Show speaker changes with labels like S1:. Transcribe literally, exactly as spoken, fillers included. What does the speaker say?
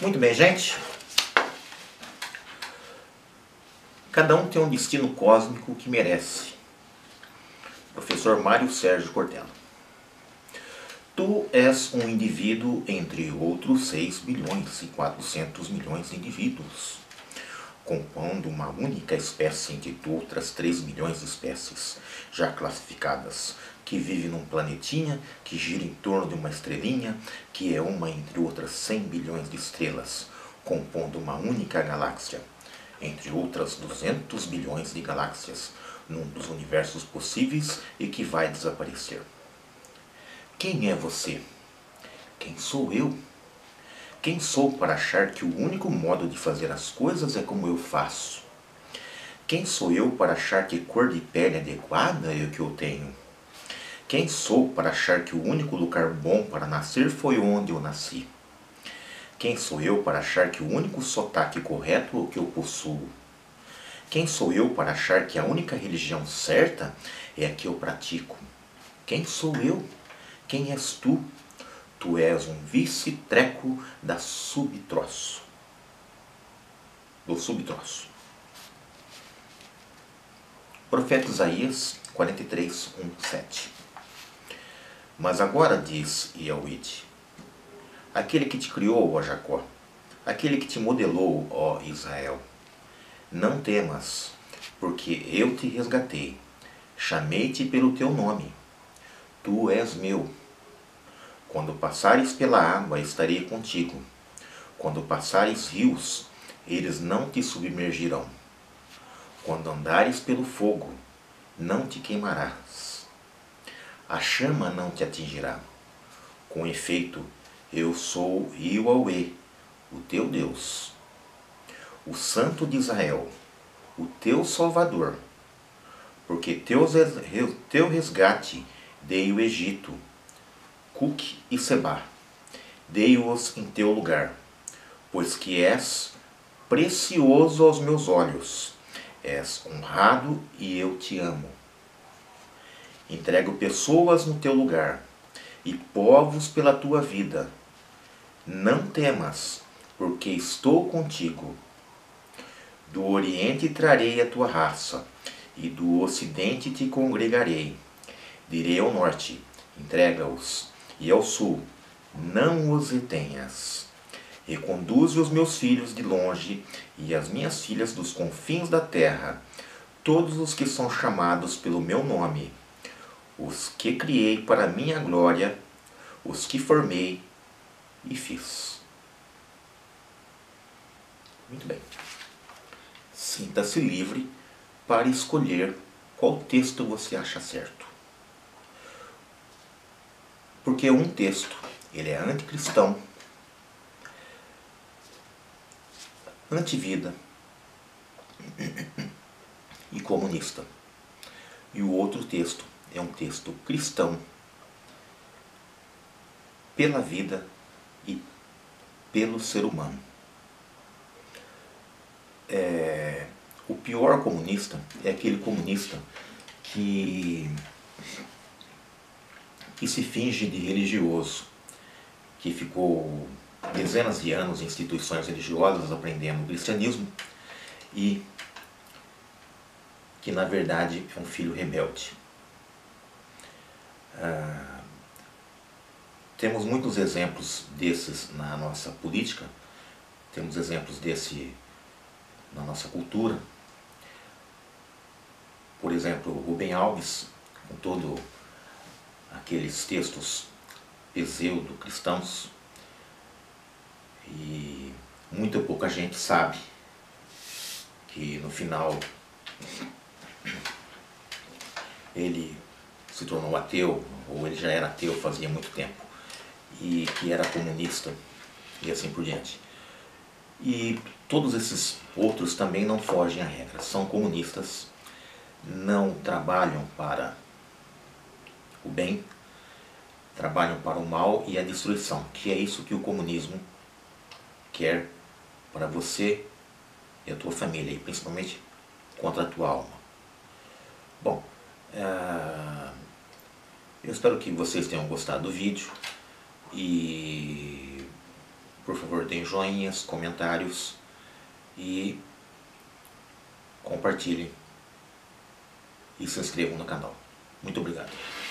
S1: Muito bem, gente. Cada um tem um destino cósmico que merece. Professor Mário Sérgio Cortella. Tu és um indivíduo entre outros seis bilhões e quatrocentos milhões de indivíduos, compondo uma única espécie entre outras três milhões de espécies já classificadas, que vive num planetinha que gira em torno de uma estrelinha, que é uma entre outras cem bilhões de estrelas, compondo uma única galáxia, entre outras duzentos bilhões de galáxias, num dos universos possíveis e que vai desaparecer. Quem é você? Quem sou eu? Quem sou para achar que o único modo de fazer as coisas é como eu faço? Quem sou eu para achar que cor de pele adequada é o que eu tenho? Quem sou para achar que o único lugar bom para nascer foi onde eu nasci? Quem sou eu para achar que o único sotaque correto é o que eu possuo? Quem sou eu para achar que a única religião certa é a que eu pratico? Quem sou eu? Quem és tu? Tu és um vice-treco da subtroço. Do subtroço. Profeta Isaías quarenta e três, um, sete. Mas agora diz Yahweh, aquele que te criou, ó Jacó, aquele que te modelou, ó Israel, não temas, porque eu te resgatei, chamei-te pelo teu nome, tu és meu. Quando passares pela água, estarei contigo. Quando passares rios, eles não te submergirão. Quando andares pelo fogo, não te queimarás. A chama não te atingirá. Com efeito, eu sou Yahweh, o teu Deus, o Santo de Israel, o teu Salvador, porque teu resgate dei o Egito, Cuc e Seba, dei-os em teu lugar, pois que és precioso aos meus olhos, és honrado e eu te amo. Entrego pessoas no teu lugar e povos pela tua vida. Não temas, porque estou contigo. Do Oriente trarei a tua raça, e do Ocidente te congregarei. Direi ao Norte, entrega-os, e ao Sul, não os retenhas. Reconduze os meus filhos de longe, e as minhas filhas dos confins da terra, todos os que são chamados pelo meu nome, os que criei para minha glória, os que formei e fiz. Muito bem. Sinta-se livre para escolher qual texto você acha certo. Porque um texto, ele é anticristão, antivida e comunista. E o outro texto é um texto cristão, pela vida e pelo ser humano. É, o pior comunista é aquele comunista que, que se finge de religioso, que ficou dezenas de anos em instituições religiosas aprendendo o cristianismo e que na verdade é um filho rebelde. Ah, temos muitos exemplos desses na nossa política, temos exemplos desse na nossa cultura. Por exemplo, Rubem Alves, com todos aqueles textos pseudo-cristãos, e muito pouca gente sabe que no final ele se tornou ateu, ou ele já era ateu fazia muito tempo, e que era comunista, e assim por diante. E todos esses outros também não fogem à regra, são comunistas, não trabalham para o bem, trabalham para o mal e a destruição, que é isso que o comunismo quer para você e a tua família, e principalmente contra a tua alma. Bom, eu espero que vocês tenham gostado do vídeo e, por por favor, deem joinhas, comentários e compartilhem e se inscrevam no canal. Muito obrigado.